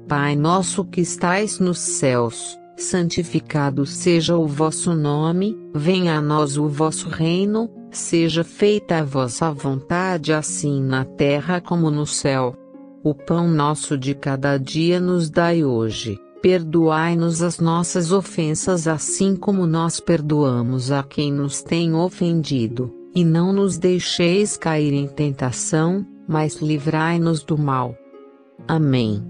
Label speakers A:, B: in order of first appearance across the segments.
A: Pai nosso que estais nos céus, santificado seja o vosso nome, venha a nós o vosso reino, seja feita a vossa vontade assim na terra como no céu. O pão nosso de cada dia nos dai hoje, perdoai-nos as nossas ofensas assim como nós perdoamos a quem nos tem ofendido, e não nos deixeis cair em tentação, mas livrai-nos do mal. Amém.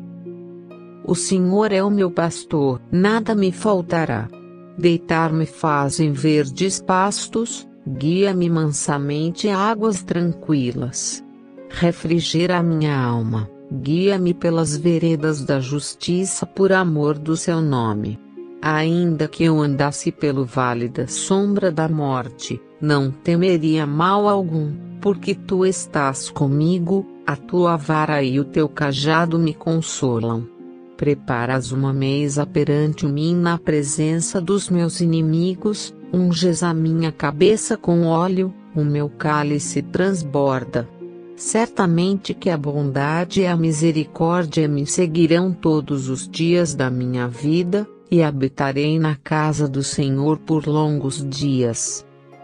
A: O Senhor é o meu pastor, nada me faltará. Deitar-me faz em verdes pastos, guia-me mansamente a águas tranquilas. Refrigera a minha alma, guia-me pelas veredas da justiça por amor do seu nome. Ainda que eu andasse pelo vale da sombra da morte, não temeria mal algum, porque tu estás comigo, a tua vara e o teu cajado me consolam. Preparas uma mesa perante mim na presença dos meus inimigos, unges a minha cabeça com óleo, o meu cálice transborda. Certamente que a bondade e a misericórdia me seguirão todos os dias da minha vida, e habitarei na casa do Senhor por longos dias.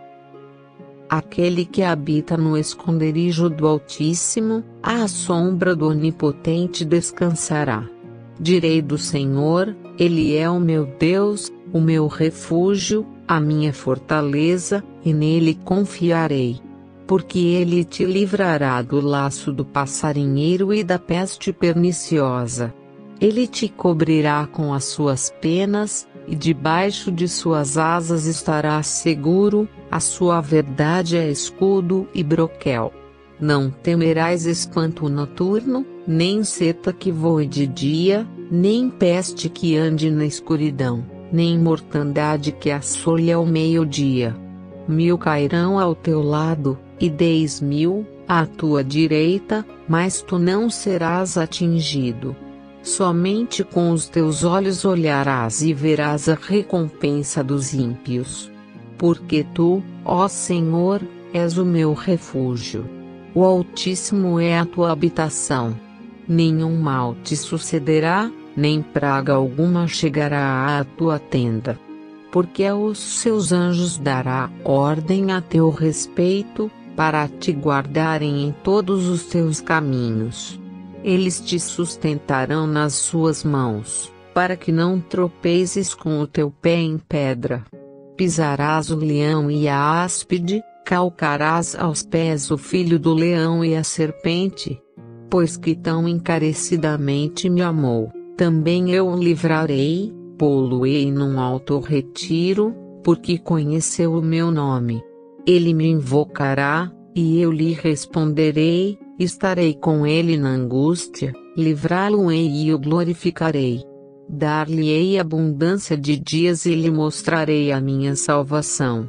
A: Aquele que habita no esconderijo do Altíssimo, à sombra do Onipotente descansará. Direi do Senhor, Ele é o meu Deus, o meu refúgio, a minha fortaleza, e nele confiarei. Porque Ele te livrará do laço do passarinheiro e da peste perniciosa. Ele te cobrirá com as suas penas, e debaixo de suas asas estarás seguro, a sua verdade é escudo e broquel. Não temerás espanto noturno, nem seta que voe de dia, nem peste que ande na escuridão, nem mortandade que assole ao meio-dia. 1000 cairão ao teu lado, e 10.000, à tua direita, mas tu não serás atingido. Somente com os teus olhos olharás e verás a recompensa dos ímpios. Porque tu, ó Senhor, és o meu refúgio. O Altíssimo é a tua habitação. Nenhum mal te sucederá, nem praga alguma chegará à tua tenda. Porque aos seus anjos dará ordem a teu respeito, para te guardarem em todos os teus caminhos. Eles te sustentarão nas suas mãos, para que não tropeçes com o teu pé em pedra. Pisarás o leão e a áspide, calcarás aos pés o filho do leão e a serpente. Pois que tão encarecidamente me amou, também eu o livrarei, pô-lo-ei num alto retiro, porque conheceu o meu nome. Ele me invocará, e eu lhe responderei, estarei com ele na angústia, livrá-lo-ei e o glorificarei. Dar-lhe-ei abundância de dias e lhe mostrarei a minha salvação.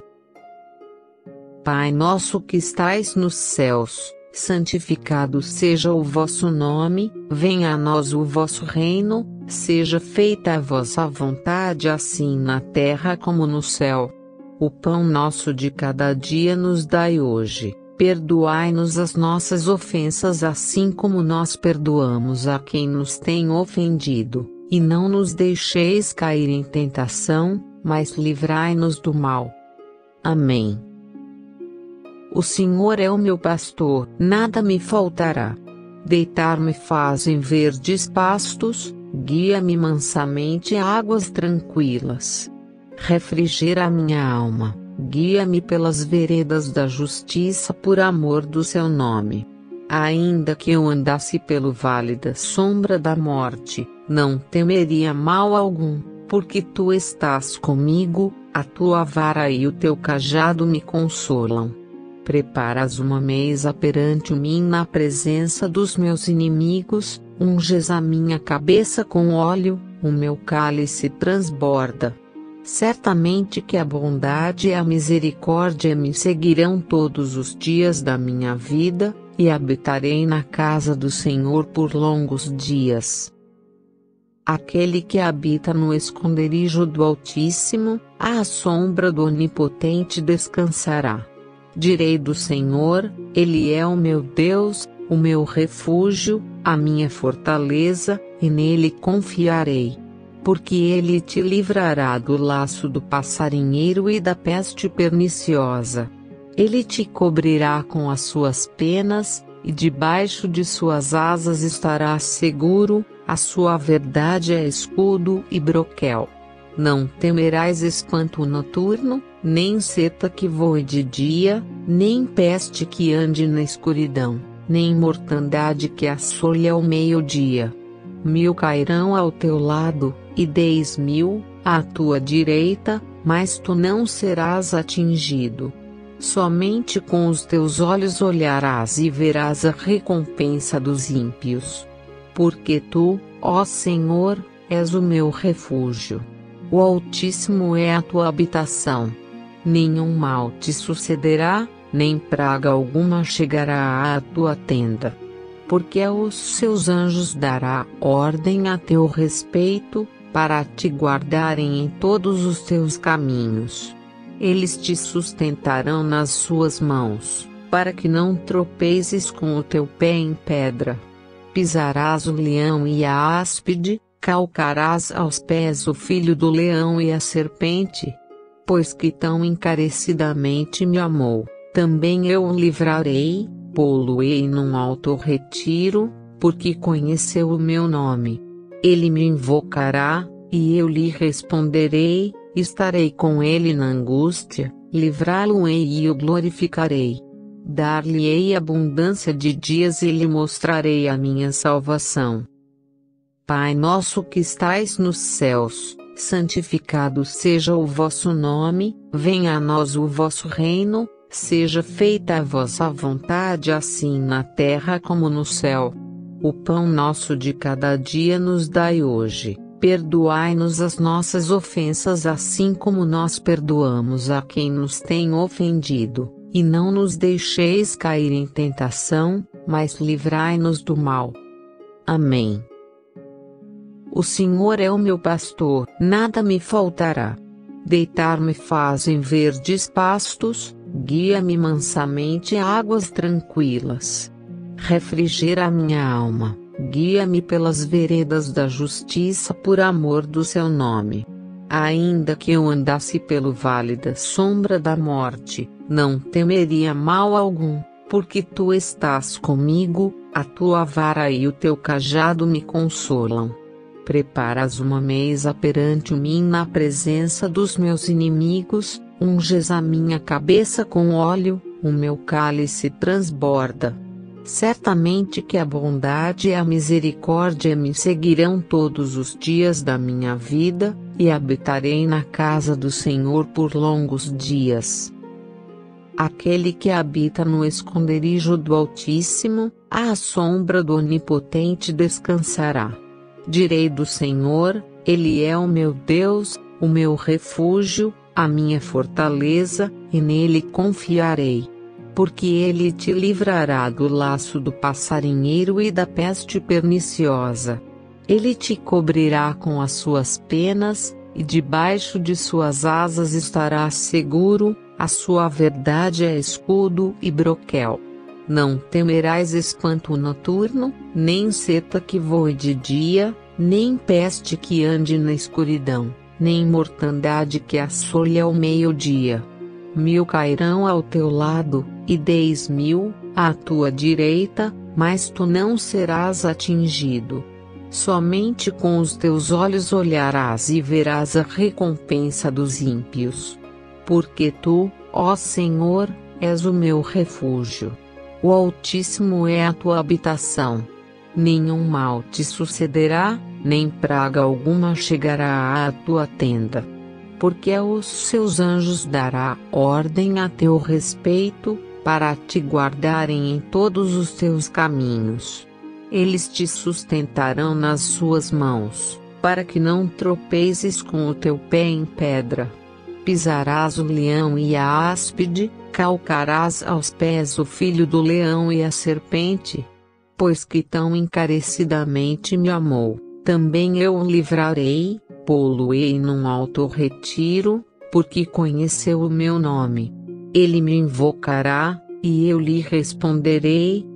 A: Pai nosso que estais nos céus, santificado seja o vosso nome, venha a nós o vosso reino, seja feita a vossa vontade assim na terra como no céu. O pão nosso de cada dia nos dai hoje, perdoai-nos as nossas ofensas assim como nós perdoamos a quem nos tem ofendido, e não nos deixeis cair em tentação, mas livrai-nos do mal. Amém. O Senhor é o meu pastor, nada me faltará. Deitar-me faz em verdes pastos, guia-me mansamente a águas tranquilas. Refrigera a minha alma, guia-me pelas veredas da justiça por amor do seu nome. Ainda que eu andasse pelo vale da sombra da morte, não temeria mal algum, porque tu estás comigo, a tua vara e o teu cajado me consolam. Preparas uma mesa perante mim na presença dos meus inimigos, unges a minha cabeça com óleo, o meu cálice transborda. Certamente que a bondade e a misericórdia me seguirão todos os dias da minha vida, e habitarei na casa do Senhor por longos dias. Aquele que habita no esconderijo do Altíssimo, à sombra do Onipotente descansará. Direi do Senhor, Ele é o meu Deus, o meu refúgio, a minha fortaleza, e nele confiarei. Porque ele te livrará do laço do passarinheiro e da peste perniciosa. Ele te cobrirá com as suas penas, e debaixo de suas asas estarás seguro, a sua verdade é escudo e broquel. Não temerás espanto noturno, nem seta que voe de dia, nem peste que ande na escuridão, nem mortandade que assole ao meio-dia. 1000 cairão ao teu lado, e 10.000 à tua direita, mas tu não serás atingido. Somente com os teus olhos olharás e verás a recompensa dos ímpios. Porque tu, ó Senhor, és o meu refúgio. O Altíssimo é a tua habitação. Nenhum mal te sucederá, nem praga alguma chegará à tua tenda. Porque aos seus anjos dará ordem a teu respeito, para te guardarem em todos os teus caminhos. Eles te sustentarão nas suas mãos, para que não tropeçes com o teu pé em pedra. Pisarás o leão e a áspide, calcarás aos pés o filho do leão e a serpente. Pois que tão encarecidamente me amou, também eu o livrarei, pô-lo-ei num alto retiro, porque conheceu o meu nome. Ele me invocará, e eu lhe responderei, estarei com ele na angústia, livrá-lo-ei e o glorificarei. Dar-lhe-ei abundância de dias e lhe mostrarei a minha salvação. Pai nosso que estais nos céus, santificado seja o vosso nome, venha a nós o vosso reino, seja feita a vossa vontade assim na terra como no céu. O pão nosso de cada dia nos dai hoje, perdoai-nos as nossas ofensas assim como nós perdoamos a quem nos tem ofendido, e não nos deixeis cair em tentação, mas livrai-nos do mal. Amém. O Senhor é o meu pastor, nada me faltará. Deitar-me faz em verdes pastos, guia-me mansamente a águas tranquilas. Refrigera a minha alma, guia-me pelas veredas da justiça por amor do seu nome. Ainda que eu andasse pelo vale da sombra da morte, não temeria mal algum, porque tu estás comigo, a tua vara e o teu cajado me consolam. Preparas uma mesa perante mim na presença dos meus inimigos, unges a minha cabeça com óleo, o meu cálice transborda. Certamente que a bondade e a misericórdia me seguirão todos os dias da minha vida, e habitarei na casa do Senhor por longos dias. Aquele que habita no esconderijo do Altíssimo, à sombra do Onipotente descansará. Direi do Senhor, Ele é o meu Deus, o meu refúgio, a minha fortaleza, e nele confiarei. Porque ele te livrará do laço do passarinheiro e da peste perniciosa. Ele te cobrirá com as suas penas, e debaixo de suas asas estarás seguro, a sua verdade é escudo e broquel. Não temerás espanto noturno, nem seta que voe de dia, nem peste que ande na escuridão, nem mortandade que assole ao meio-dia. 1000 cairão ao teu lado, e 10.000 à tua direita, mas tu não serás atingido. Somente com os teus olhos olharás e verás a recompensa dos ímpios. Porque tu, ó Senhor, és o meu refúgio. O Altíssimo é a tua habitação. Nenhum mal te sucederá, nem praga alguma chegará à tua tenda. Porque aos seus anjos dará ordem a teu respeito, para te guardarem em todos os teus caminhos. Eles te sustentarão nas suas mãos, para que não tropeçes com o teu pé em pedra. Pisarás o leão e a áspide, calcarás aos pés o filho do leão e a serpente. Pois que tão encarecidamente me amou, também eu o livrarei, pô-lo-ei num alto retiro, porque conheceu o meu nome. Ele me invocará, e eu lhe responderei,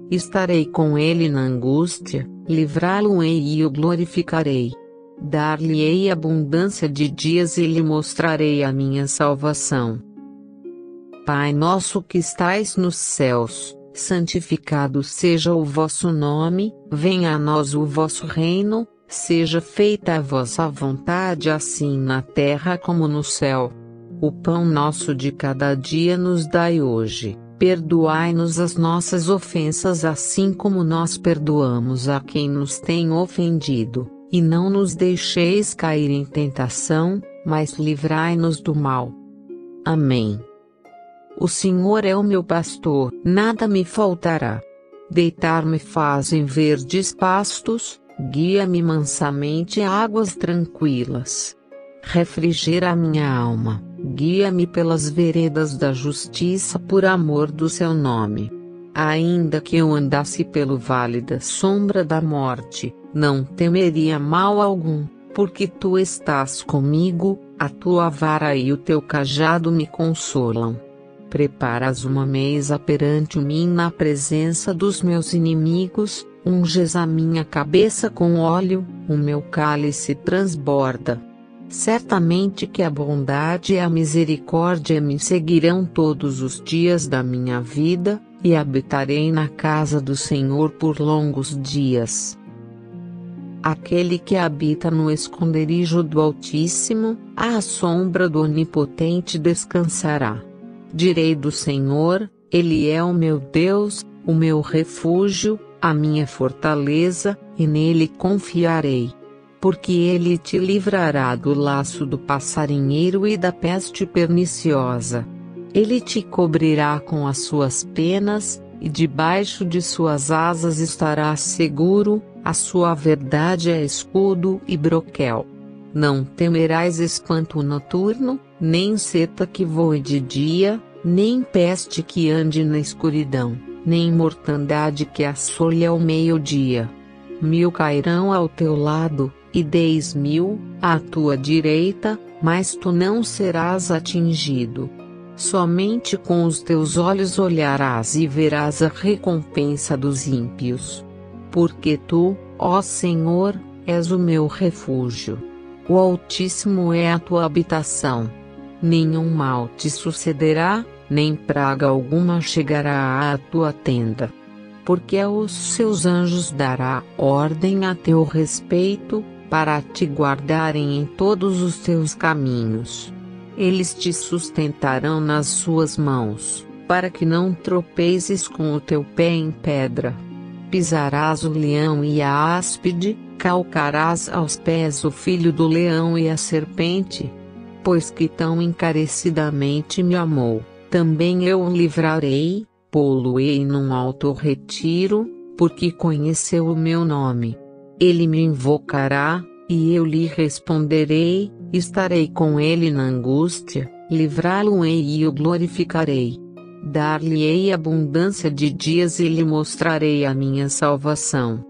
A: estarei com ele na angústia, livrá-lo-ei e o glorificarei. Dar-lhe-ei abundância de dias e lhe mostrarei a minha salvação. Pai nosso que estais nos céus, santificado seja o vosso nome, venha a nós o vosso reino, seja feita a vossa vontade assim na terra como no céu. O pão nosso de cada dia nos dai hoje, perdoai-nos as nossas ofensas assim como nós perdoamos a quem nos tem ofendido, e não nos deixeis cair em tentação, mas livrai-nos do mal. Amém. O Senhor é o meu pastor, nada me faltará. Deitar-me faz em verdes pastos, guia-me mansamente a águas tranquilas. Refrigera a minha alma, guia-me pelas veredas da justiça por amor do seu nome. Ainda que eu andasse pelo vale da sombra da morte, não temeria mal algum, porque tu estás comigo, a tua vara e o teu cajado me consolam. Preparas uma mesa perante mim na presença dos meus inimigos, unges a minha cabeça com óleo, o meu cálice transborda. Certamente que a bondade e a misericórdia me seguirão todos os dias da minha vida, e habitarei na casa do Senhor por longos dias. Aquele que habita no esconderijo do Altíssimo, à sombra do Onipotente descansará. Direi do Senhor, Ele é o meu Deus, o meu refúgio, a minha fortaleza, e nele confiarei. Porque ele te livrará do laço do passarinheiro e da peste perniciosa. Ele te cobrirá com as suas penas, e debaixo de suas asas estarás seguro, a sua verdade é escudo e broquel. Não temerás espanto noturno, nem seta que voe de dia, nem peste que ande na escuridão, nem mortandade que assole ao meio-dia. 1000 cairão ao teu lado, e 10.000 à tua direita, mas tu não serás atingido. Somente com os teus olhos olharás e verás a recompensa dos ímpios. Porque tu, ó Senhor, és o meu refúgio. O Altíssimo é a tua habitação. Nenhum mal te sucederá, nem praga alguma chegará à tua tenda. Porque aos seus anjos dará ordem a teu respeito, para te guardarem em todos os teus caminhos. Eles te sustentarão nas suas mãos, para que não tropeçes com o teu pé em pedra. Pisarás o leão e a áspide, calcarás aos pés o filho do leão e a serpente. Pois que tão encarecidamente me amou, também eu o livrarei, pô-lo-ei num alto retiro, porque conheceu o meu nome. Ele me invocará, e eu lhe responderei, estarei com ele na angústia, livrá-lo-ei e o glorificarei. Dar-lhe-ei abundância de dias e lhe mostrarei a minha salvação.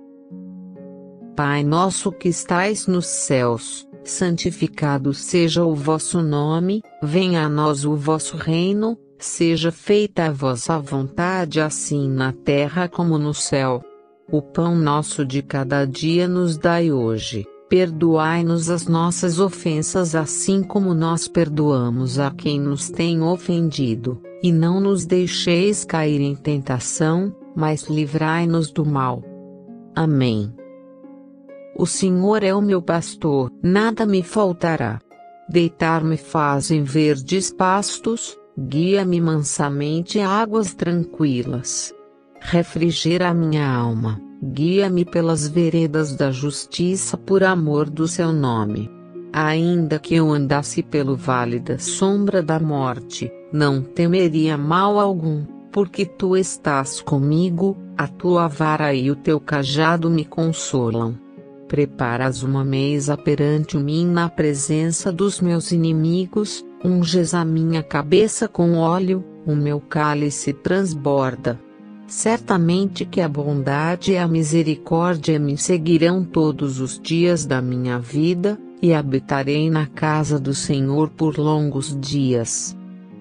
A: Pai nosso que estais nos céus, santificado seja o vosso nome, venha a nós o vosso reino, seja feita a vossa vontade assim na terra como no céu. O pão nosso de cada dia nos dai hoje, perdoai-nos as nossas ofensas assim como nós perdoamos a quem nos tem ofendido, e não nos deixeis cair em tentação, mas livrai-nos do mal. Amém. O Senhor é o meu pastor, nada me faltará. Deitar-me faz em verdes pastos, guia-me mansamente a águas tranquilas. Refrigera a minha alma, guia-me pelas veredas da justiça por amor do seu nome. Ainda que eu andasse pelo vale da sombra da morte, não temeria mal algum, porque tu estás comigo, a tua vara e o teu cajado me consolam. Preparas uma mesa perante mim na presença dos meus inimigos, unges a minha cabeça com óleo, o meu cálice transborda. Certamente que a bondade e a misericórdia me seguirão todos os dias da minha vida, e habitarei na casa do Senhor por longos dias.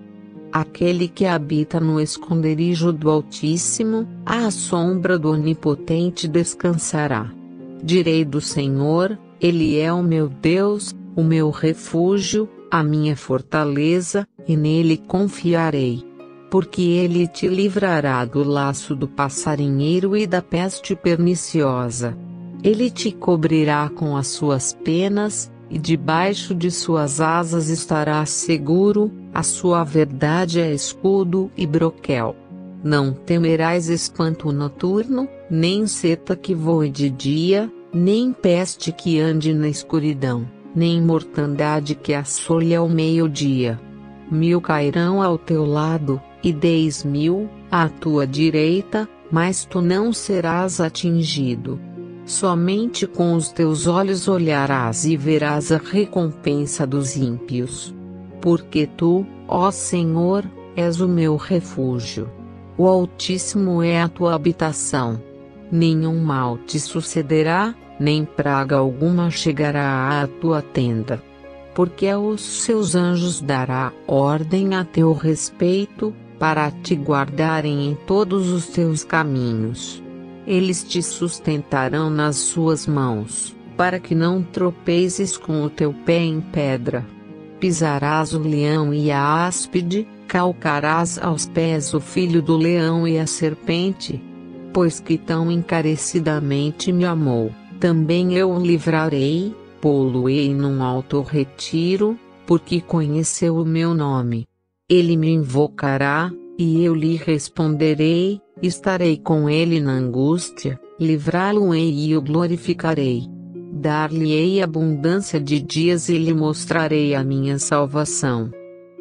A: Aquele que habita no esconderijo do Altíssimo, à sombra do Onipotente descansará. Direi do Senhor, Ele é o meu Deus, o meu refúgio, a minha fortaleza, e nele confiarei. Porque ele te livrará do laço do passarinheiro e da peste perniciosa. Ele te cobrirá com as suas penas, e debaixo de suas asas estarás seguro, a sua verdade é escudo e broquel. Não temerás espanto noturno, nem seta que voe de dia, nem peste que ande na escuridão, nem mortandade que assole ao meio-dia. 1000 cairão ao teu lado, e 10.000, à tua direita, mas tu não serás atingido. Somente com os teus olhos olharás e verás a recompensa dos ímpios. Porque tu, ó Senhor, és o meu refúgio. O Altíssimo é a tua habitação. Nenhum mal te sucederá, nem praga alguma chegará à tua tenda. Porque aos seus anjos dará ordem a teu respeito, para te guardarem em todos os teus caminhos. Eles te sustentarão nas suas mãos, para que não tropeçes com o teu pé em pedra. Pisarás o leão e a áspide, calcarás aos pés o filho do leão e a serpente. Pois que tão encarecidamente me amou, também eu o livrarei, pô-lo-ei num alto retiro, porque conheceu o meu nome. Ele me invocará, e eu lhe responderei, estarei com ele na angústia, livrá-lo-ei e o glorificarei. Dar-lhe-ei abundância de dias e lhe mostrarei a minha salvação.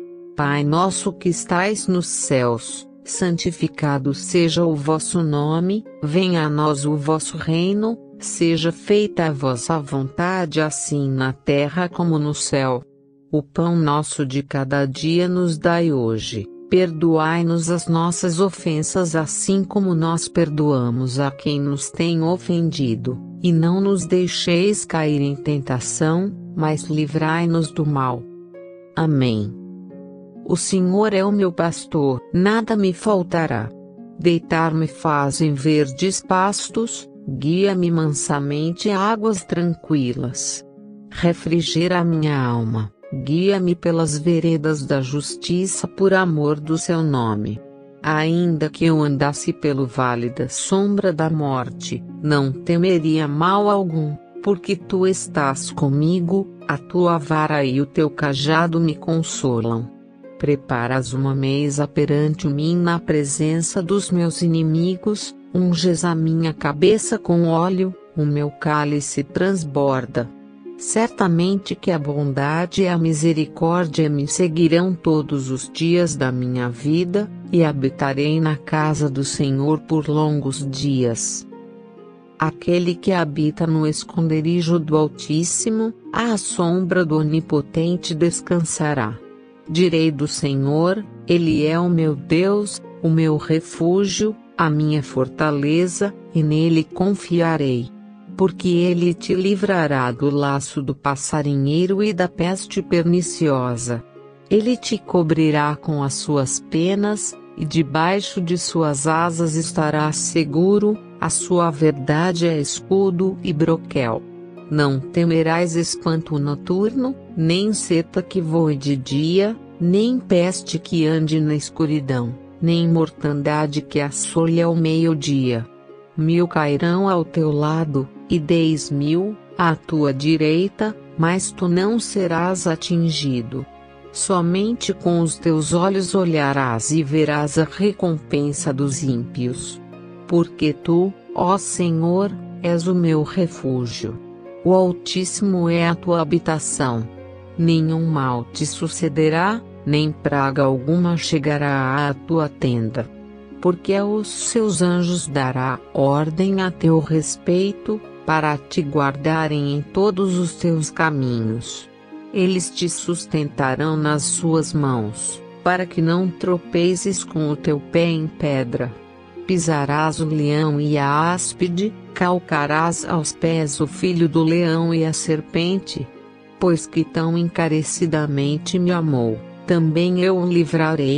A: Pai nosso que estais nos céus, santificado seja o vosso nome, venha a nós o vosso reino, seja feita a vossa vontade assim na terra como no céu. O pão nosso de cada dia nos dai hoje, perdoai-nos as nossas ofensas assim como nós perdoamos a quem nos tem ofendido, e não nos deixeis cair em tentação, mas livrai-nos do mal. Amém. O Senhor é o meu pastor, nada me faltará. Deitar-me faz em verdes pastos, guia-me mansamente a águas tranquilas. Refrigera a minha alma. Guia-me pelas veredas da justiça por amor do seu nome. Ainda que eu andasse pelo vale da sombra da morte, não temeria mal algum, porque tu estás comigo, a tua vara e o teu cajado me consolam. Preparas uma mesa perante mim na presença dos meus inimigos, unges a minha cabeça com óleo, o meu cálice transborda. Certamente que a bondade e a misericórdia me seguirão todos os dias da minha vida, e habitarei na casa do Senhor por longos dias. Aquele que habita no esconderijo do Altíssimo, à sombra do Onipotente descansará. Direi do Senhor, Ele é o meu Deus, o meu refúgio, a minha fortaleza, e nele confiarei. Porque ele te livrará do laço do passarinheiro e da peste perniciosa. Ele te cobrirá com as suas penas, e debaixo de suas asas estarás seguro, a sua verdade é escudo e broquel. Não temerás espanto noturno, nem seta que voe de dia, nem peste que ande na escuridão, nem mortandade que assole ao meio-dia. 1000 cairão ao teu lado, e 10.000, à tua direita, mas tu não serás atingido. Somente com os teus olhos olharás e verás a recompensa dos ímpios. Porque tu, ó Senhor, és o meu refúgio. O Altíssimo é a tua habitação. Nenhum mal te sucederá, nem praga alguma chegará à tua tenda. Porque aos seus anjos dará ordem a teu respeito, para te guardarem em todos os teus caminhos. Eles te sustentarão nas suas mãos, para que não tropeçes com o teu pé em pedra. Pisarás o leão e a áspide, calcarás aos pés o filho do leão e a serpente. Pois que tão encarecidamente me amou, também eu o livrarei,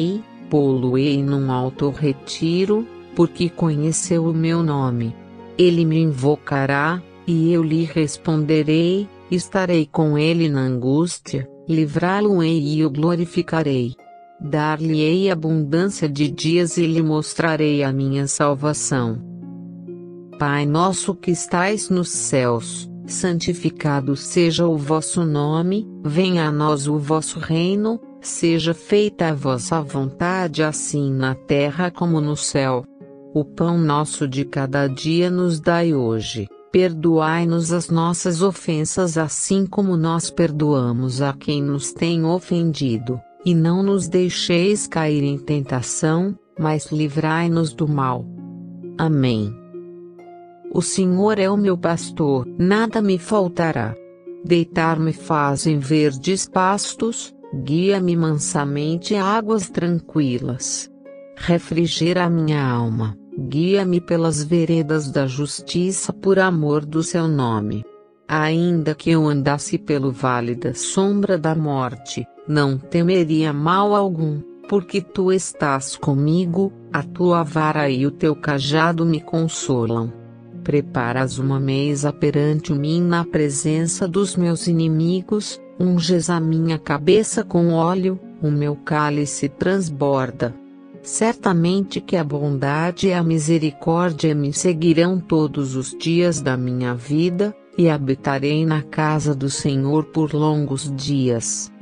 A: pô-lo-ei num alto retiro, porque conheceu o meu nome. Ele me invocará, e eu lhe responderei, estarei com ele na angústia, livrá-lo-ei e o glorificarei. Dar-lhe-ei abundância de dias e lhe mostrarei a minha salvação. Pai nosso que estais nos céus, santificado seja o vosso nome, venha a nós o vosso reino, seja feita a vossa vontade assim na terra como no céu. O pão nosso de cada dia nos dai hoje, perdoai-nos as nossas ofensas assim como nós perdoamos a quem nos tem ofendido, e não nos deixeis cair em tentação, mas livrai-nos do mal. Amém. O Senhor é o meu pastor, nada me faltará. Deitar-me faz em verdes pastos, guia-me mansamente a águas tranquilas. Refrigera a minha alma, guia-me pelas veredas da justiça por amor do seu nome. Ainda que eu andasse pelo vale da sombra da morte, não temeria mal algum, porque tu estás comigo, a tua vara e o teu cajado me consolam. Preparas uma mesa perante mim na presença dos meus inimigos, unges a minha cabeça com óleo, o meu cálice transborda. Certamente que a bondade e a misericórdia me seguirão todos os dias da minha vida, e habitarei na casa do Senhor por longos dias.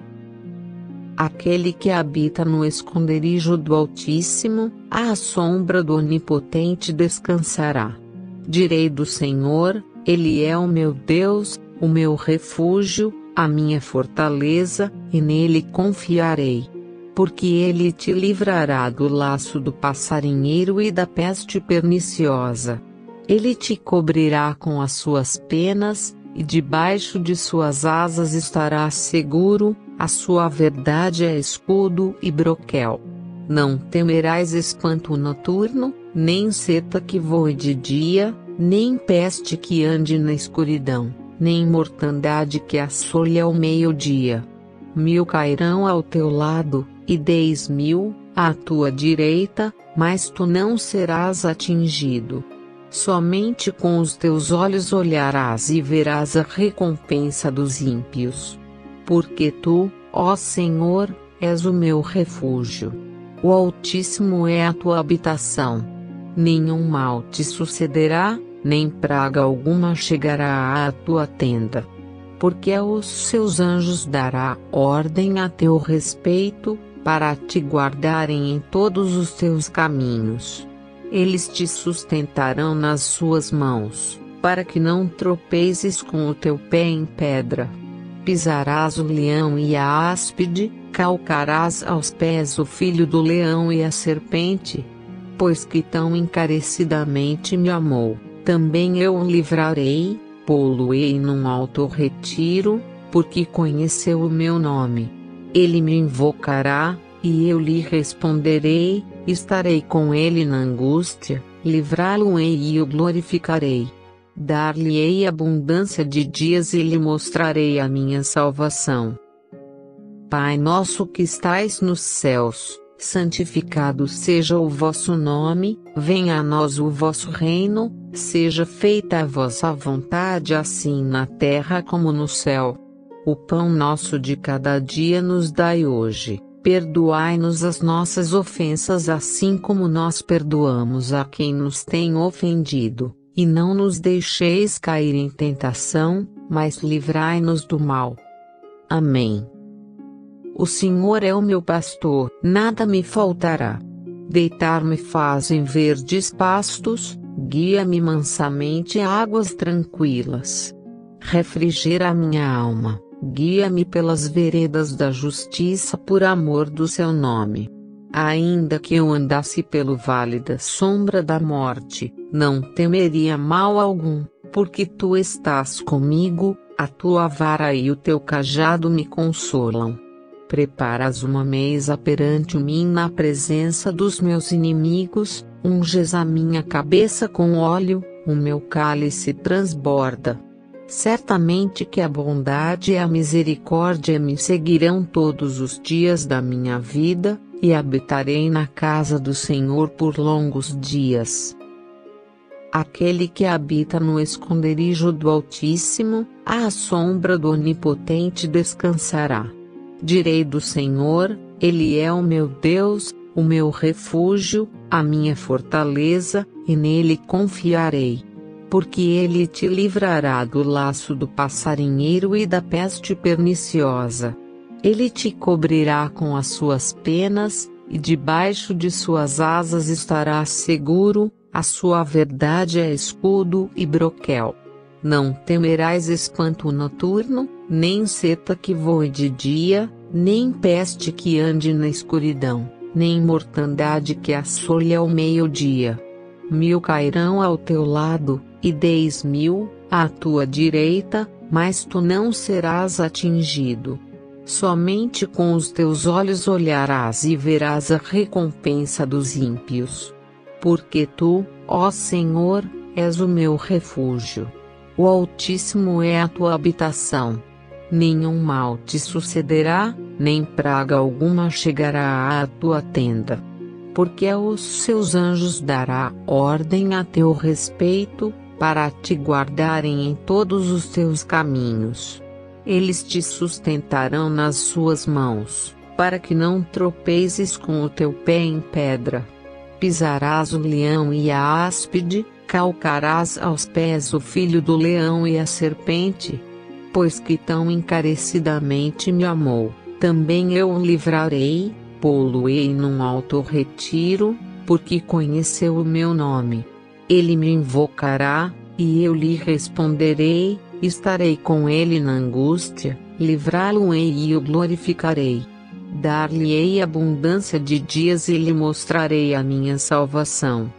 A: Aquele que habita no esconderijo do Altíssimo, à sombra do Onipotente descansará. Direi do Senhor, Ele é o meu Deus, o meu refúgio, a minha fortaleza, e nele confiarei. Porque Ele te livrará do laço do passarinheiro e da peste perniciosa. Ele te cobrirá com as suas penas, e debaixo de suas asas estarás seguro, a sua verdade é escudo e broquel. Não temerás espanto noturno, nem seta que voe de dia, nem peste que ande na escuridão, nem mortandade que assole ao meio-dia. 1000 cairão ao teu lado, e 10.000, à tua direita, mas tu não serás atingido. Somente com os teus olhos olharás e verás a recompensa dos ímpios. Porque tu, ó Senhor, és o meu refúgio. O Altíssimo é a tua habitação. Nenhum mal te sucederá, nem praga alguma chegará à tua tenda. Porque aos seus anjos dará ordem a teu respeito, para te guardarem em todos os teus caminhos. Eles te sustentarão nas suas mãos, para que não tropeçes com o teu pé em pedra. Pisarás o leão e a áspide, calcarás aos pés o filho do leão e a serpente. Pois que tão encarecidamente me amou, também eu o livrarei, pô-lo-ei num alto retiro, porque conheceu o meu nome. Ele me invocará, e eu lhe responderei, estarei com ele na angústia, livrá-lo-ei e o glorificarei. Dar-lhe-ei abundância de dias e lhe mostrarei a minha salvação. Pai nosso que estais nos céus, santificado seja o vosso nome, venha a nós o vosso reino, seja feita a vossa vontade assim na terra como no céu. O pão nosso de cada dia nos dai hoje, perdoai-nos as nossas ofensas assim como nós perdoamos a quem nos tem ofendido, e não nos deixeis cair em tentação, mas livrai-nos do mal. Amém. O Senhor é o meu pastor, nada me faltará. Deitar-me faz em verdes pastos, guia-me mansamente a águas tranquilas. Refrigera a minha alma, guia-me pelas veredas da justiça por amor do seu nome. Ainda que eu andasse pelo vale da sombra da morte, não temeria mal algum, porque tu estás comigo, a tua vara e o teu cajado me consolam. Preparas uma mesa perante mim na presença dos meus inimigos, unges a minha cabeça com óleo, o meu cálice transborda. Certamente que a bondade e a misericórdia me seguirão todos os dias da minha vida, e habitarei na casa do Senhor por longos dias. Aquele que habita no esconderijo do Altíssimo, à sombra do Onipotente descansará. Direi do Senhor, Ele é o meu Deus, o meu refúgio, a minha fortaleza, e nele confiarei. Porque ele te livrará do laço do passarinheiro e da peste perniciosa. Ele te cobrirá com as suas penas, e debaixo de suas asas estarás seguro, a sua verdade é escudo e broquel. Não temerás espanto noturno, nem seta que voe de dia, nem peste que ande na escuridão, nem mortandade que assole ao meio-dia. 1000 cairão ao teu lado, e 10.000 à tua direita, mas tu não serás atingido. Somente com os teus olhos olharás e verás a recompensa dos ímpios. Porque tu, ó Senhor, és o meu refúgio. O Altíssimo é a tua habitação. Nenhum mal te sucederá, nem praga alguma chegará à tua tenda. Porque aos seus anjos dará ordem a teu respeito, para te guardarem em todos os teus caminhos. Eles te sustentarão nas suas mãos, para que não tropeçes com o teu pé em pedra. Pisarás o leão e a áspide, calcarás aos pés o filho do leão e a serpente. Pois que tão encarecidamente me amou, também eu o livrarei, pô-lo-ei num alto retiro, porque conheceu o meu nome. Ele me invocará, e eu lhe responderei, estarei com ele na angústia, livrá-lo-ei e o glorificarei. Dar-lhe-ei abundância de dias e lhe mostrarei a minha salvação.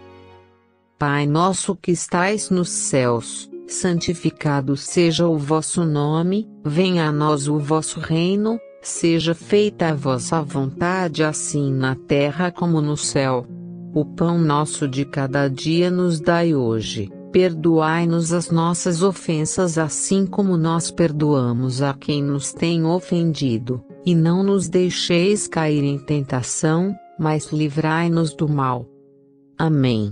A: Pai nosso que estais nos céus, santificado seja o vosso nome, venha a nós o vosso reino, seja feita a vossa vontade assim na terra como no céu. O pão nosso de cada dia nos dai hoje, perdoai-nos as nossas ofensas assim como nós perdoamos a quem nos tem ofendido, e não nos deixeis cair em tentação, mas livrai-nos do mal. Amém.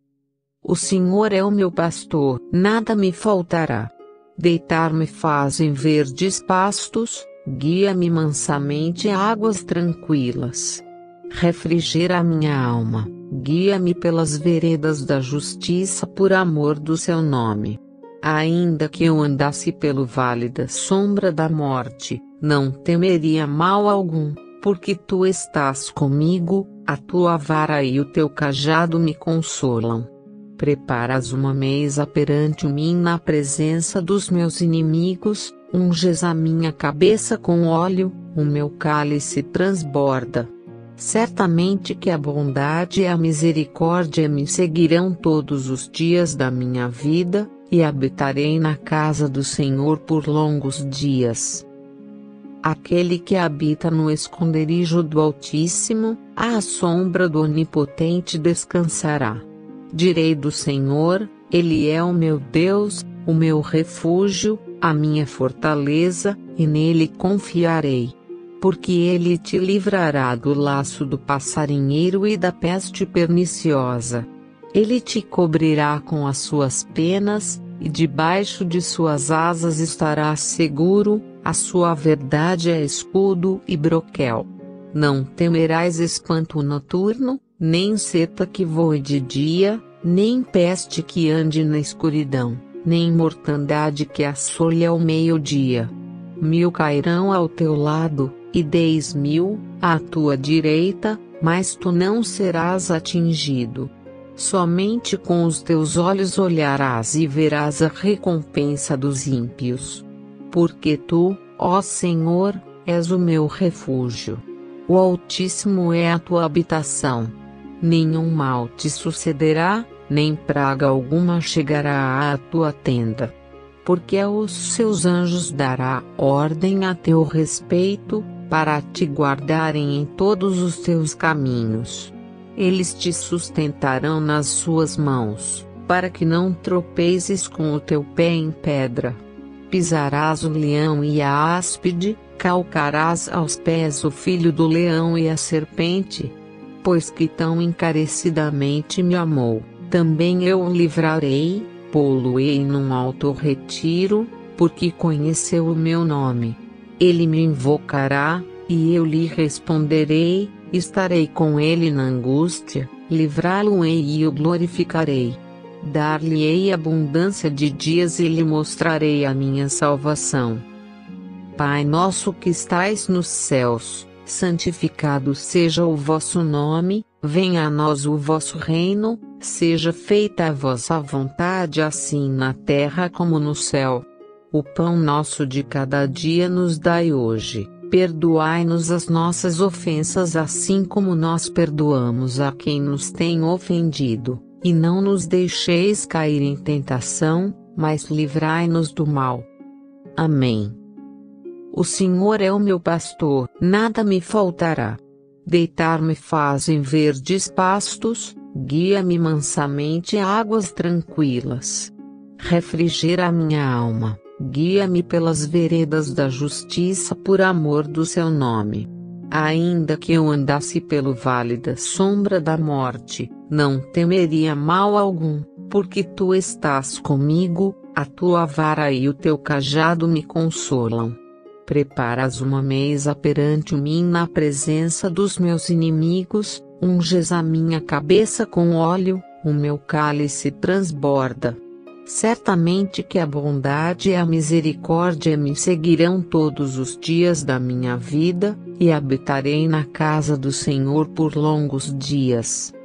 A: O Senhor é o meu pastor, nada me faltará. Deitar-me faz em verdes pastos, guia-me mansamente a águas tranquilas. Refrigera a minha alma, guia-me pelas veredas da justiça por amor do seu nome. Ainda que eu andasse pelo vale da sombra da morte, não temeria mal algum, porque tu estás comigo, a tua vara e o teu cajado me consolam. Preparas uma mesa perante mim na presença dos meus inimigos, unges a minha cabeça com óleo, o meu cálice transborda. Certamente que a bondade e a misericórdia me seguirão todos os dias da minha vida, e habitarei na casa do Senhor por longos dias. Aquele que habita no esconderijo do Altíssimo, à sombra do Onipotente descansará. Direi do Senhor, Ele é o meu Deus, o meu refúgio, a minha fortaleza, e nele confiarei. Porque ele te livrará do laço do passarinheiro e da peste perniciosa. Ele te cobrirá com as suas penas, e debaixo de suas asas estarás seguro, a sua verdade é escudo e broquel. Não temerás espanto noturno, nem seta que voe de dia, nem peste que ande na escuridão, nem mortandade que assole ao meio-dia. 1000 cairão ao teu lado, e 10.000 à tua direita, mas tu não serás atingido. Somente com os teus olhos olharás e verás a recompensa dos ímpios. Porque tu, ó Senhor, és o meu refúgio. O Altíssimo é a tua habitação. Nenhum mal te sucederá, nem praga alguma chegará à tua tenda. Porque aos seus anjos dará ordem a teu respeito, para te guardarem em todos os teus caminhos. Eles te sustentarão nas suas mãos, para que não tropeçes com o teu pé em pedra. Pisarás o leão e a áspide, calcarás aos pés o filho do leão e a serpente? Pois que tão encarecidamente me amou, também eu o livrarei, pô-lo-ei num alto retiro, porque conheceu o meu nome. Ele me invocará, e eu lhe responderei, estarei com ele na angústia, livrá-lo-ei e o glorificarei. Dar-lhe-ei abundância de dias e lhe mostrarei a minha salvação. Pai nosso que estais nos céus, santificado seja o vosso nome, venha a nós o vosso reino, seja feita a vossa vontade assim na terra como no céu. O pão nosso de cada dia nos dai hoje, perdoai-nos as nossas ofensas assim como nós perdoamos a quem nos tem ofendido, e não nos deixeis cair em tentação, mas livrai-nos do mal. Amém. O Senhor é o meu pastor, nada me faltará. Deitar-me faz em verdes pastos, guia-me mansamente a águas tranquilas. Refrigera a minha alma, guia-me pelas veredas da justiça por amor do seu nome. Ainda que eu andasse pelo vale da sombra da morte, não temeria mal algum, porque tu estás comigo, a tua vara e o teu cajado me consolam. Preparas uma mesa perante mim na presença dos meus inimigos, unges a minha cabeça com óleo, o meu cálice transborda. Certamente que a bondade e a misericórdia me seguirão todos os dias da minha vida, e habitarei na casa do Senhor por longos dias.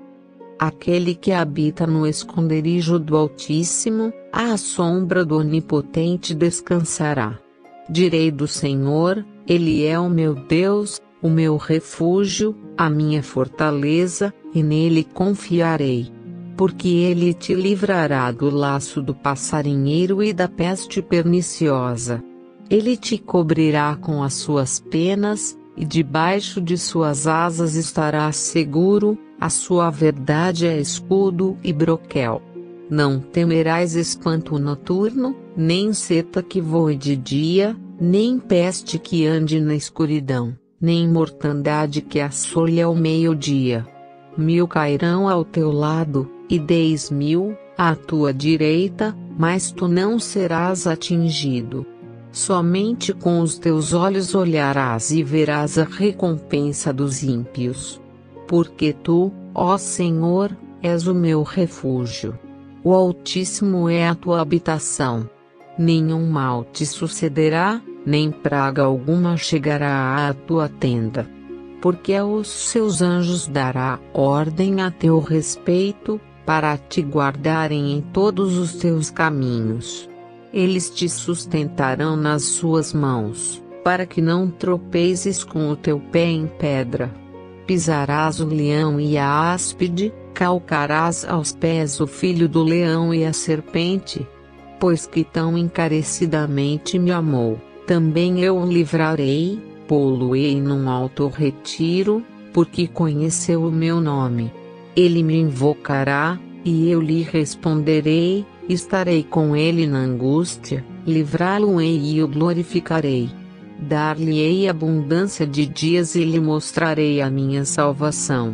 A: Aquele que habita no esconderijo do Altíssimo, à sombra do Onipotente descansará. Direi do Senhor, Ele é o meu Deus, o meu refúgio, a minha fortaleza, e nele confiarei. Porque ele te livrará do laço do passarinheiro e da peste perniciosa. Ele te cobrirá com as suas penas, e debaixo de suas asas estarás seguro, a sua verdade é escudo e broquel. Não temerás espanto noturno, nem seta que voe de dia, nem peste que ande na escuridão, nem mortandade que assole ao meio-dia. 1000 cairão ao teu lado, e 10.000, à tua direita, mas tu não serás atingido. Somente com os teus olhos olharás e verás a recompensa dos ímpios. Porque tu, ó Senhor, és o meu refúgio. O Altíssimo é a tua habitação. Nenhum mal te sucederá, nem praga alguma chegará à tua tenda. Porque aos seus anjos dará ordem a teu respeito, para te guardarem em todos os teus caminhos. Eles te sustentarão nas suas mãos, para que não tropeçes com o teu pé em pedra. Pisarás o leão e a áspide, calcarás aos pés o filho do leão e a serpente. Pois que tão encarecidamente me amou, também eu o livrarei, pô-lo-ei num alto retiro, porque conheceu o meu nome. Ele me invocará, e eu lhe responderei, estarei com ele na angústia, livrá-lo-ei e o glorificarei. Dar-lhe-ei abundância de dias e lhe mostrarei a minha salvação.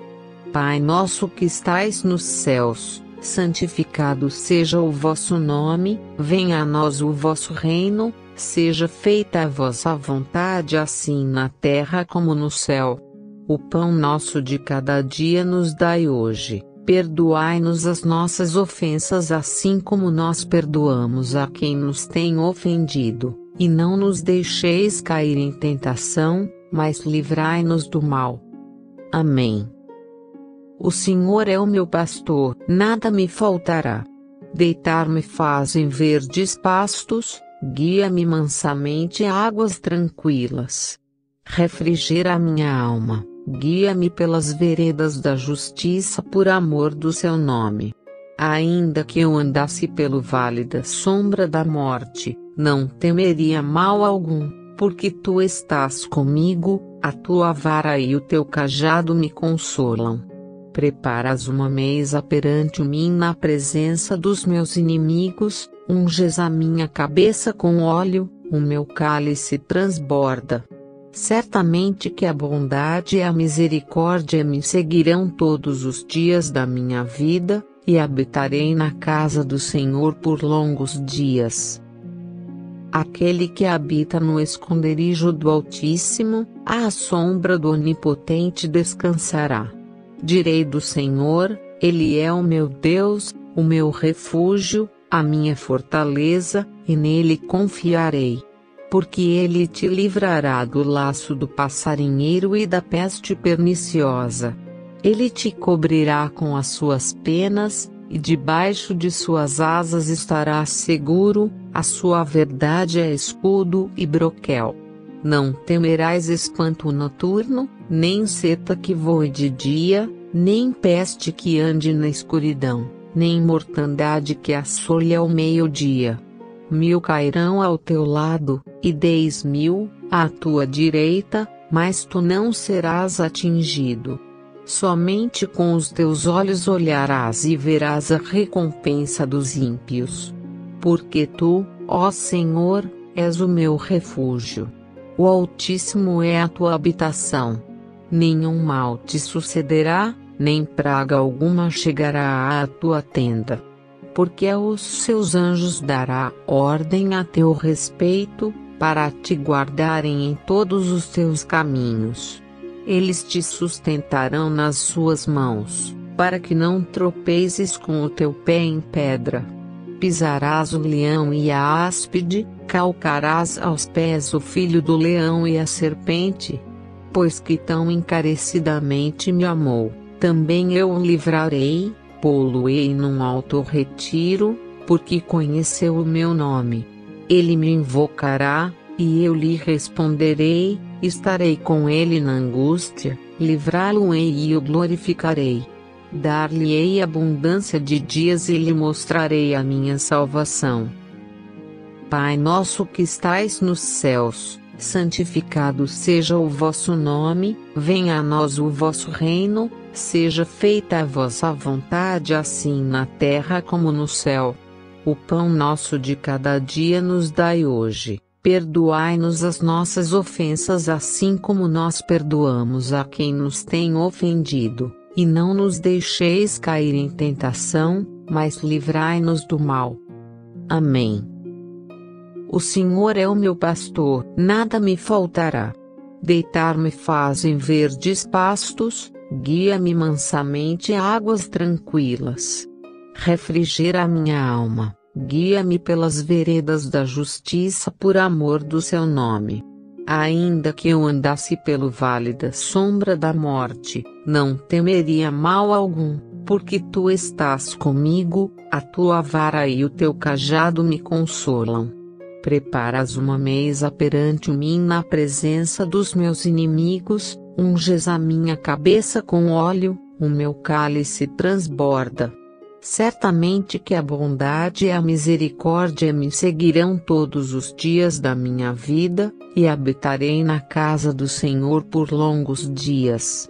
A: Pai nosso que estais nos céus, santificado seja o vosso nome, venha a nós o vosso reino, seja feita a vossa vontade assim na terra como no céu. O pão nosso de cada dia nos dai hoje, perdoai-nos as nossas ofensas assim como nós perdoamos a quem nos tem ofendido, e não nos deixeis cair em tentação, mas livrai-nos do mal. Amém. O Senhor é o meu pastor, nada me faltará. Deitar-me faz em verdes pastos, guia-me mansamente a águas tranquilas. Refrigera a minha alma, guia-me pelas veredas da justiça por amor do seu nome. Ainda que eu andasse pelo vale da sombra da morte, não temeria mal algum, porque tu estás comigo, a tua vara e o teu cajado me consolam. Preparas uma mesa perante mim na presença dos meus inimigos, unges a minha cabeça com óleo, o meu cálice transborda. Certamente que a bondade e a misericórdia me seguirão todos os dias da minha vida, e habitarei na casa do Senhor por longos dias. Aquele que habita no esconderijo do Altíssimo, à sombra do Onipotente descansará. Direi do Senhor, Ele é o meu Deus, o meu refúgio, a minha fortaleza, e nele confiarei. Porque ele te livrará do laço do passarinheiro e da peste perniciosa. Ele te cobrirá com as suas penas, e debaixo de suas asas estarás seguro, a sua verdade é escudo e broquel. Não temerás espanto noturno, nem seta que voe de dia, nem peste que ande na escuridão, nem mortandade que assole ao meio-dia. 1000 cairão ao teu lado, e 10.000, à tua direita, mas tu não serás atingido. Somente com os teus olhos olharás e verás a recompensa dos ímpios. Porque tu, ó Senhor, és o meu refúgio. O Altíssimo é a tua habitação. Nenhum mal te sucederá, nem praga alguma chegará à tua tenda. Porque aos seus anjos dará ordem a teu respeito, para te guardarem em todos os teus caminhos. Eles te sustentarão nas suas mãos, para que não tropeces com o teu pé em pedra. Pisarás o leão e a áspide, calcarás aos pés o filho do leão e a serpente. Pois que tão encarecidamente me amou, também eu o livrarei, pô-lo-ei num alto retiro, porque conheceu o meu nome. Ele me invocará, e eu lhe responderei, estarei com ele na angústia, livrá-lo-ei e o glorificarei. Dar-lhe-ei abundância de dias e lhe mostrarei a minha salvação. Pai nosso que estais nos céus, santificado seja o vosso nome, venha a nós o vosso reino, seja feita a vossa vontade assim na terra como no céu. O pão nosso de cada dia nos dai hoje. Perdoai-nos as nossas ofensas assim como nós perdoamos a quem nos tem ofendido, e não nos deixeis cair em tentação, mas livrai-nos do mal. Amém. O Senhor é o meu pastor, nada me faltará. Deitar-me faz em verdes pastos, guia-me mansamente a águas tranquilas. Refrigera a minha alma. Guia-me pelas veredas da justiça por amor do seu nome. Ainda que eu andasse pelo vale da sombra da morte, não temeria mal algum, porque tu estás comigo, a tua vara e o teu cajado me consolam. Preparas uma mesa perante mim na presença dos meus inimigos, unges a minha cabeça com óleo, o meu cálice transborda. Certamente que a bondade e a misericórdia me seguirão todos os dias da minha vida, e habitarei na casa do Senhor por longos dias.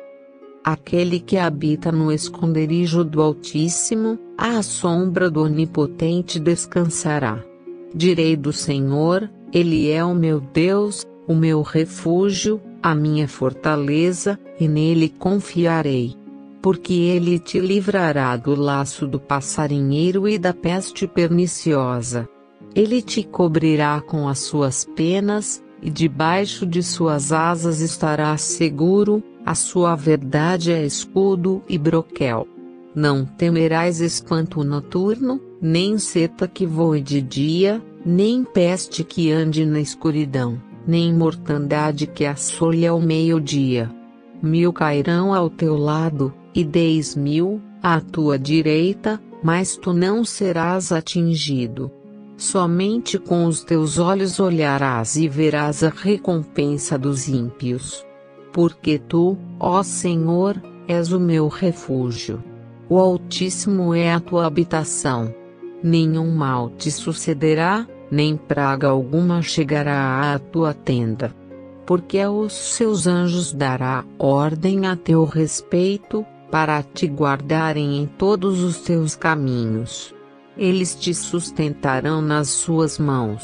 A: Aquele que habita no esconderijo do Altíssimo, à sombra do Onipotente descansará. Direi do Senhor, Ele é o meu Deus, o meu refúgio, a minha fortaleza, e nele confiarei. Porque ele te livrará do laço do passarinheiro e da peste perniciosa. Ele te cobrirá com as suas penas, e debaixo de suas asas estarás seguro, a sua verdade é escudo e broquel. Não temerás espanto noturno, nem seta que voe de dia, nem peste que ande na escuridão, nem mortandade que assole ao meio-dia. 1000 cairão ao teu lado, e 10.000, à tua direita, mas tu não serás atingido. Somente com os teus olhos olharás e verás a recompensa dos ímpios. Porque tu, ó Senhor, és o meu refúgio. O Altíssimo é a tua habitação. Nenhum mal te sucederá, nem praga alguma chegará à tua tenda. Porque aos seus anjos dará ordem a teu respeito, para te guardarem em todos os teus caminhos. Eles te sustentarão nas suas mãos,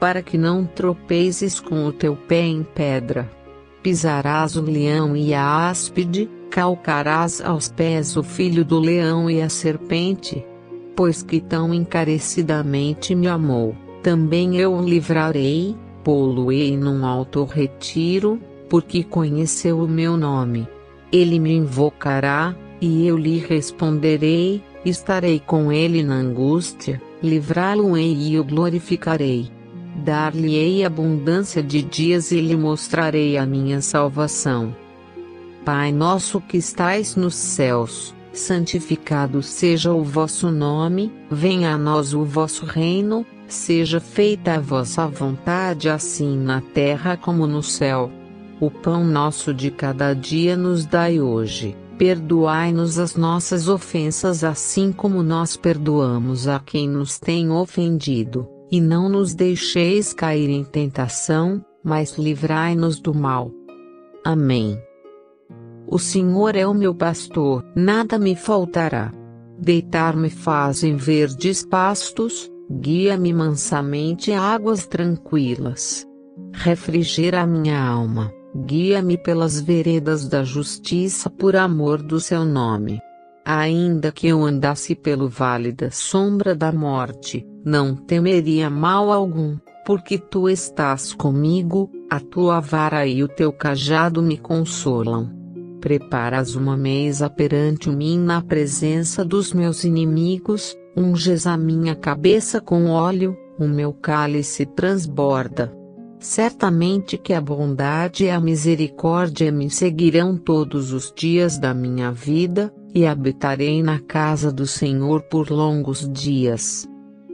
A: para que não tropeces com o teu pé em pedra. Pisarás o leão e a áspide, calcarás aos pés o filho do leão e a serpente. Pois que tão encarecidamente me amou, também eu o livrarei, pô-lo-ei num alto retiro, porque conheceu o meu nome. Ele me invocará, e eu lhe responderei, estarei com ele na angústia, livrá-lo-ei e o glorificarei. Dar-lhe-ei abundância de dias e lhe mostrarei a minha salvação. Pai nosso que estais nos céus, santificado seja o vosso nome, venha a nós o vosso reino, seja feita a vossa vontade assim na terra como no céu. O pão nosso de cada dia nos dai hoje, perdoai-nos as nossas ofensas assim como nós perdoamos a quem nos tem ofendido, e não nos deixeis cair em tentação, mas livrai-nos do mal. Amém. O Senhor é o meu pastor, nada me faltará. Deitar-me faz em verdes pastos, guia-me mansamente a águas tranquilas. Refrigera a minha alma, guia-me pelas veredas da justiça por amor do seu nome. Ainda que eu andasse pelo vale da sombra da morte, não temeria mal algum, porque tu estás comigo, a tua vara e o teu cajado me consolam. Preparas uma mesa perante mim na presença dos meus inimigos, unges a minha cabeça com óleo, o meu cálice transborda. Certamente que a bondade e a misericórdia me seguirão todos os dias da minha vida, e habitarei na casa do Senhor por longos dias.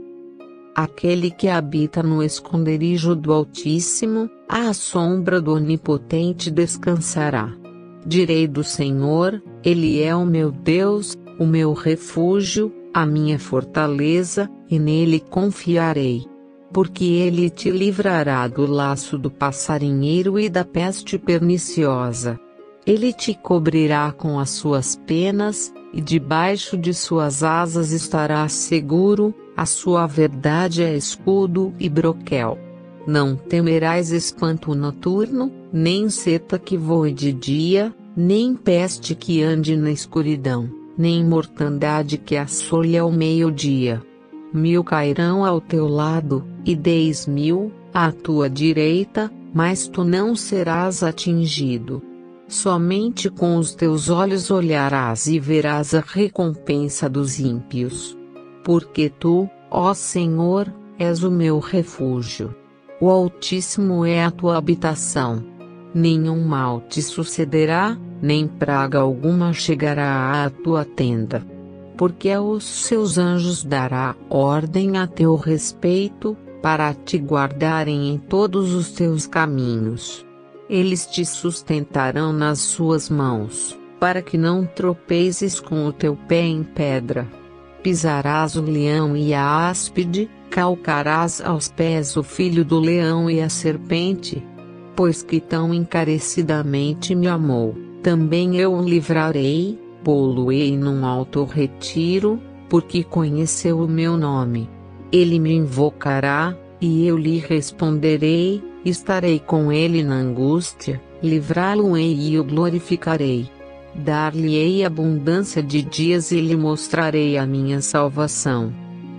A: Aquele que habita no esconderijo do Altíssimo, à sombra do Onipotente descansará. Direi do Senhor, Ele é o meu Deus, o meu refúgio, a minha fortaleza, e nele confiarei. Porque ele te livrará do laço do passarinheiro e da peste perniciosa. Ele te cobrirá com as suas penas, e debaixo de suas asas estarás seguro, a sua verdade é escudo e broquel. Não temerás espanto noturno, nem seta que voe de dia, nem peste que ande na escuridão, nem mortandade que assole ao meio-dia. 1000 cairão ao teu lado, e 10.000, à tua direita, mas tu não serás atingido. Somente com os teus olhos olharás e verás a recompensa dos ímpios. Porque tu, ó Senhor, és o meu refúgio. O Altíssimo é a tua habitação. Nenhum mal te sucederá, nem praga alguma chegará à tua tenda. Porque aos seus anjos dará ordem a teu respeito, para te guardarem em todos os teus caminhos. Eles te sustentarão nas suas mãos, para que não tropeces com o teu pé em pedra. Pisarás o leão e a áspide, calcarás aos pés o filho do leão e a serpente. Pois que tão encarecidamente me amou, também eu o livrarei, pô-lo-ei num alto retiro, porque conheceu o meu nome. Ele me invocará, e eu lhe responderei, estarei com ele na angústia, livrá-lo-ei e o glorificarei. Dar-lhe-ei abundância de dias e lhe mostrarei a minha salvação.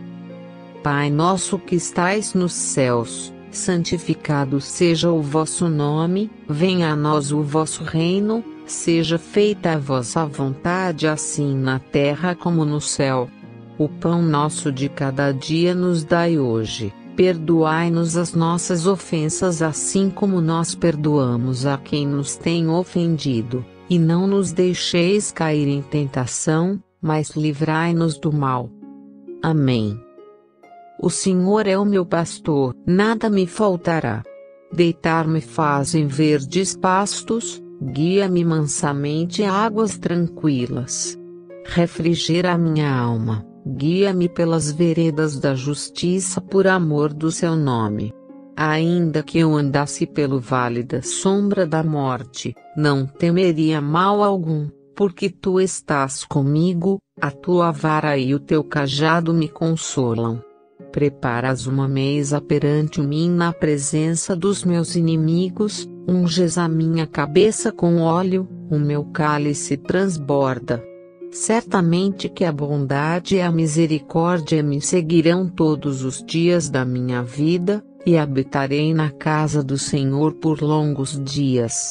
A: Pai nosso que estais nos céus, santificado seja o vosso nome, venha a nós o vosso reino, seja feita a vossa vontade assim na terra como no céu. O pão nosso de cada dia nos dai hoje, perdoai-nos as nossas ofensas assim como nós perdoamos a quem nos tem ofendido, e não nos deixeis cair em tentação, mas livrai-nos do mal. Amém. O Senhor é o meu pastor, nada me faltará. Deitar-me faz em verdes pastos, guia-me mansamente a águas tranquilas. Refrigera a minha alma, guia-me pelas veredas da justiça por amor do seu nome. Ainda que eu andasse pelo vale da sombra da morte, não temeria mal algum, porque tu estás comigo, a tua vara e o teu cajado me consolam. Preparas uma mesa perante mim na presença dos meus inimigos, unges a minha cabeça com óleo, o meu cálice transborda. Certamente que a bondade e a misericórdia me seguirão todos os dias da minha vida, e habitarei na casa do Senhor por longos dias.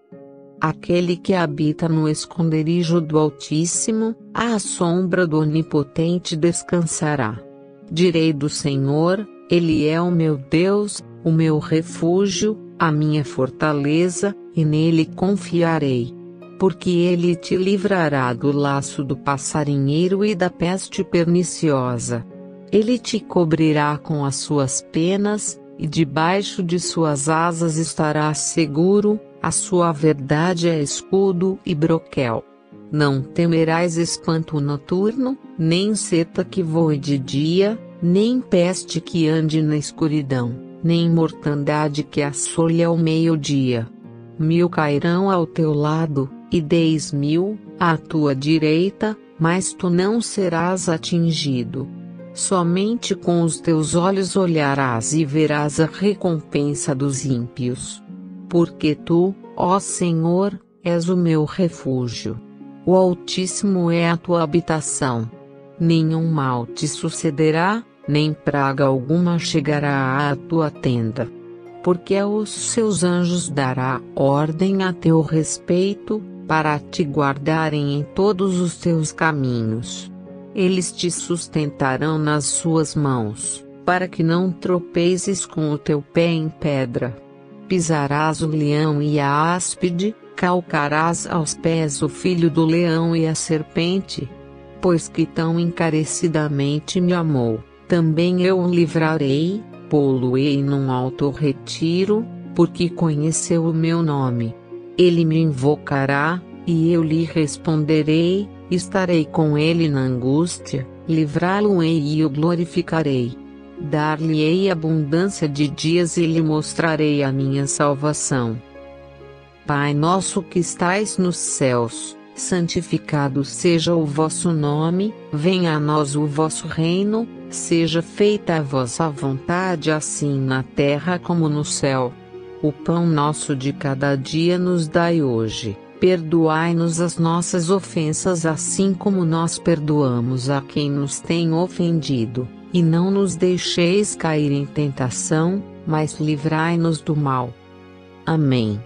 A: Aquele que habita no esconderijo do Altíssimo, à sombra do Onipotente descansará. Direi do Senhor, Ele é o meu Deus, o meu refúgio, a minha fortaleza, e nele confiarei. Porque Ele te livrará do laço do passarinheiro e da peste perniciosa. Ele te cobrirá com as suas penas, e debaixo de suas asas estarás seguro, a sua verdade é escudo e broquel. Não temerás espanto noturno, nem seta que voe de dia, nem peste que ande na escuridão, nem mortandade que assole ao meio-dia. 1000 cairão ao teu lado, e 10.000, à tua direita, mas tu não serás atingido. Somente com os teus olhos olharás e verás a recompensa dos ímpios. Porque tu, ó Senhor, és o meu refúgio. O Altíssimo é a tua habitação. Nenhum mal te sucederá, nem praga alguma chegará à tua tenda. Porque aos seus anjos dará ordem a teu respeito, para te guardarem em todos os teus caminhos. Eles te sustentarão nas suas mãos, para que não tropeçes com o teu pé em pedra. Pisarás o leão e a áspide, calcarás aos pés o filho do leão e a serpente. Pois que tão encarecidamente me amou, também eu o livrarei, pô-lo-ei num alto retiro, porque conheceu o meu nome. Ele me invocará, e eu lhe responderei, estarei com ele na angústia, livrá-lo-ei e o glorificarei. Dar-lhe-ei abundância de dias e lhe mostrarei a minha salvação. Pai nosso que estais nos céus, santificado seja o vosso nome, venha a nós o vosso reino, seja feita a vossa vontade assim na terra como no céu. O pão nosso de cada dia nos dai hoje, perdoai-nos as nossas ofensas assim como nós perdoamos a quem nos tem ofendido, e não nos deixeis cair em tentação, mas livrai-nos do mal. Amém.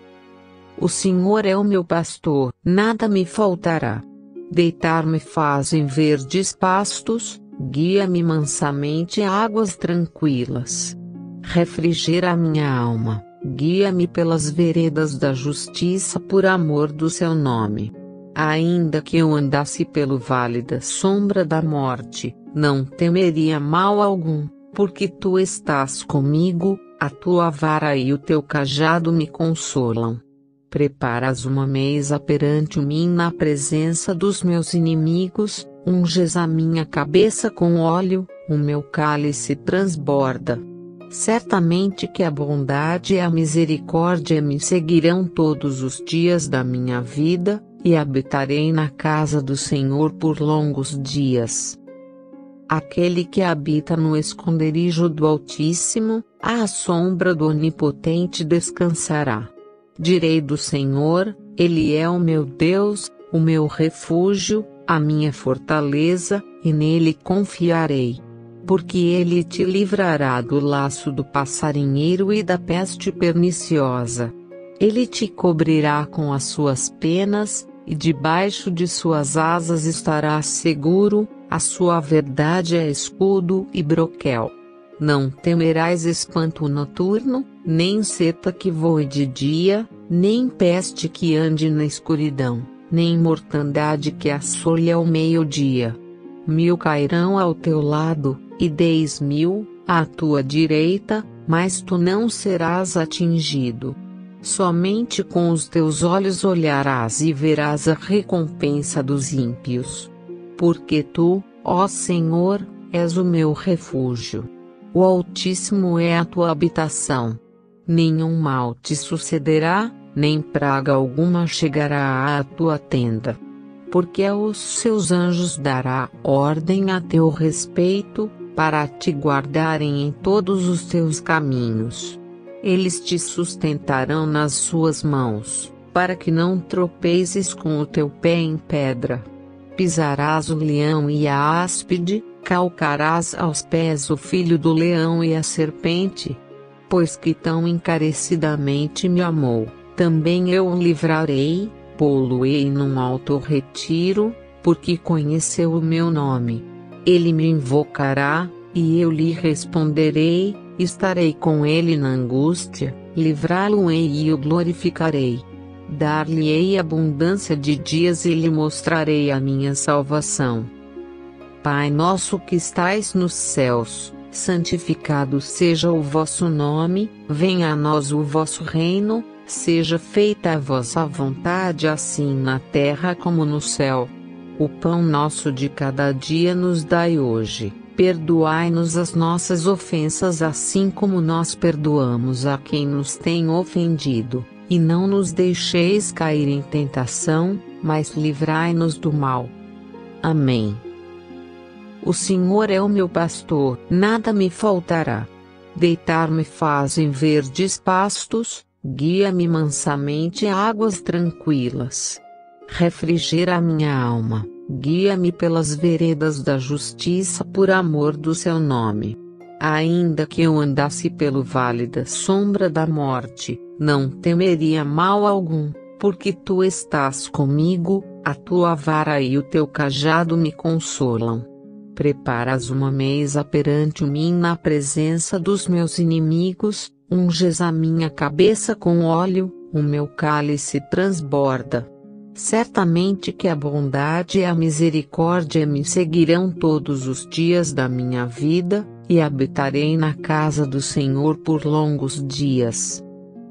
A: O Senhor é o meu pastor, nada me faltará. Deitar-me faz em verdes pastos, guia-me mansamente a águas tranquilas. Refrigera a minha alma, guia-me pelas veredas da justiça por amor do seu nome. Ainda que eu andasse pelo vale da sombra da morte, não temeria mal algum, porque tu estás comigo, a tua vara e o teu cajado me consolam. Preparas uma mesa perante mim na presença dos meus inimigos, unges a minha cabeça com óleo, o meu cálice transborda. Certamente que a bondade e a misericórdia me seguirão todos os dias da minha vida, e habitarei na casa do Senhor por longos dias. Aquele que habita no esconderijo do Altíssimo, à sombra do Onipotente descansará. Direi do Senhor, Ele é o meu Deus, o meu refúgio, a minha fortaleza, e nele confiarei. Porque Ele te livrará do laço do passarinheiro e da peste perniciosa. Ele te cobrirá com as suas penas, e debaixo de suas asas estarás seguro, a sua verdade é escudo e broquel. Não temerás espanto noturno, nem seta que voe de dia, nem peste que ande na escuridão, nem mortandade que assole ao meio-dia. 1000 cairão ao teu lado, e 10.000, à tua direita, mas tu não serás atingido. Somente com os teus olhos olharás e verás a recompensa dos ímpios. Porque tu, ó Senhor, és o meu refúgio. O Altíssimo é a tua habitação. Nenhum mal te sucederá, nem praga alguma chegará à tua tenda. Porque aos seus anjos dará ordem a teu respeito, para te guardarem em todos os teus caminhos. Eles te sustentarão nas suas mãos, para que não tropeçes com o teu pé em pedra. Pisarás o leão e a áspide, calcarás aos pés o filho do leão e a serpente. Pois que tão encarecidamente me amou, também eu o livrarei, pô-lo-ei num alto retiro, porque conheceu o meu nome. Ele me invocará, e eu lhe responderei, estarei com ele na angústia, livrá-lo-ei e o glorificarei. Dar-lhe-ei abundância de dias e lhe mostrarei a minha salvação. Pai nosso que estais nos céus, santificado seja o vosso nome, venha a nós o vosso reino, seja feita a vossa vontade assim na terra como no céu. O pão nosso de cada dia nos dai hoje, perdoai-nos as nossas ofensas assim como nós perdoamos a quem nos tem ofendido, e não nos deixeis cair em tentação, mas livrai-nos do mal. Amém. O Senhor é o meu pastor, nada me faltará. Deitar-me faz em verdes pastos, guia-me mansamente a águas tranquilas. Refrigera a minha alma, guia-me pelas veredas da justiça por amor do seu nome. Ainda que eu andasse pelo vale da sombra da morte, não temeria mal algum, porque tu estás comigo, a tua vara e o teu cajado me consolam. Preparas uma mesa perante mim na presença dos meus inimigos, unges a minha cabeça com óleo, o meu cálice transborda. Certamente que a bondade e a misericórdia me seguirão todos os dias da minha vida, e habitarei na casa do Senhor por longos dias.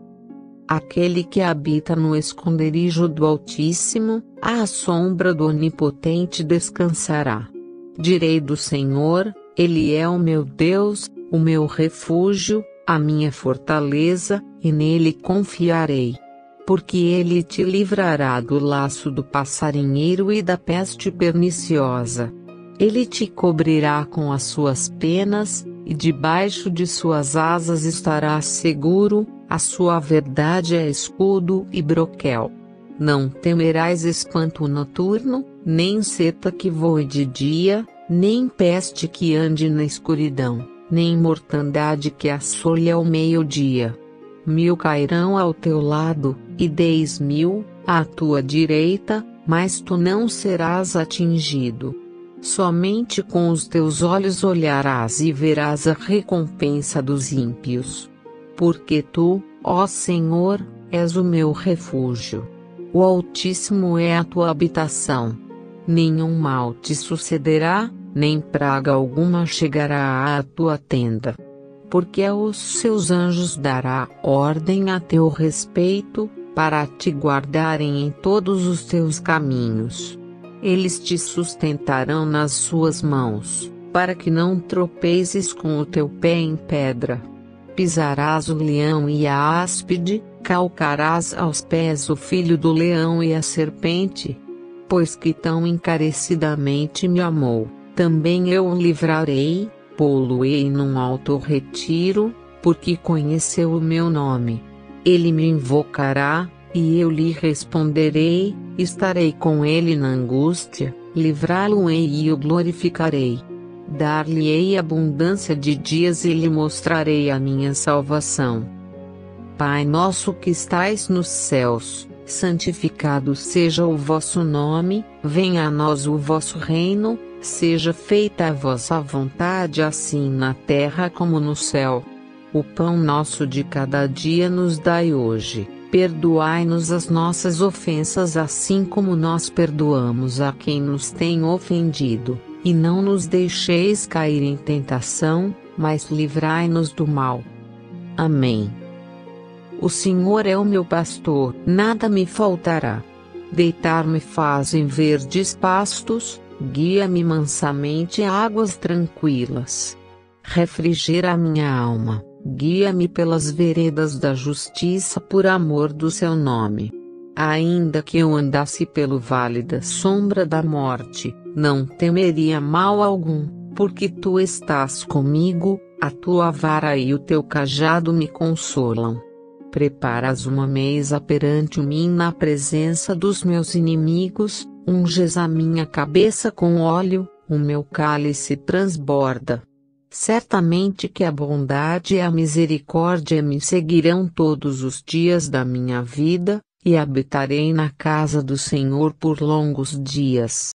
A: Aquele que habita no esconderijo do Altíssimo, à sombra do Onipotente descansará. Direi do Senhor, Ele é o meu Deus, o meu refúgio, a minha fortaleza, e nele confiarei. Porque ele te livrará do laço do passarinheiro e da peste perniciosa. Ele te cobrirá com as suas penas, e debaixo de suas asas estarás seguro, a sua verdade é escudo e broquel. Não temerás espanto noturno, nem seta que voe de dia, nem peste que ande na escuridão, nem mortandade que assole ao meio-dia. 1000 cairão ao teu lado, e 10.000, à tua direita, mas tu não serás atingido. Somente com os teus olhos olharás e verás a recompensa dos ímpios. Porque tu, ó Senhor, és o meu refúgio. O Altíssimo é a tua habitação. Nenhum mal te sucederá, nem praga alguma chegará à tua tenda. Porque aos seus anjos dará ordem a teu respeito, para te guardarem em todos os teus caminhos. Eles te sustentarão nas suas mãos, para que não tropeçes com o teu pé em pedra. Pisarás o leão e a áspide, calcarás aos pés o filho do leão e a serpente. Pois que tão encarecidamente me amou, também eu o livrarei, pô-lo-ei num alto retiro, porque conheceu o meu nome. Ele me invocará, e eu lhe responderei, estarei com ele na angústia, livrá-lo-ei e o glorificarei. Dar-lhe-ei abundância de dias e lhe mostrarei a minha salvação. Pai nosso que estais nos céus, santificado seja o vosso nome, venha a nós o vosso reino, seja feita a vossa vontade assim na terra como no céu. O pão nosso de cada dia nos dai hoje, perdoai-nos as nossas ofensas assim como nós perdoamos a quem nos tem ofendido, e não nos deixeis cair em tentação, mas livrai-nos do mal. Amém. O Senhor é o meu pastor, nada me faltará. Deitar-me faz em verdes pastos, guia-me mansamente a águas tranquilas. Refrigera a minha alma, guia-me pelas veredas da justiça por amor do seu nome. Ainda que eu andasse pelo vale da sombra da morte, não temeria mal algum, porque tu estás comigo, a tua vara e o teu cajado me consolam. Preparas uma mesa perante mim na presença dos meus inimigos, unges a minha cabeça com óleo, o meu cálice transborda. Certamente que a bondade e a misericórdia me seguirão todos os dias da minha vida, e habitarei na casa do Senhor por longos dias.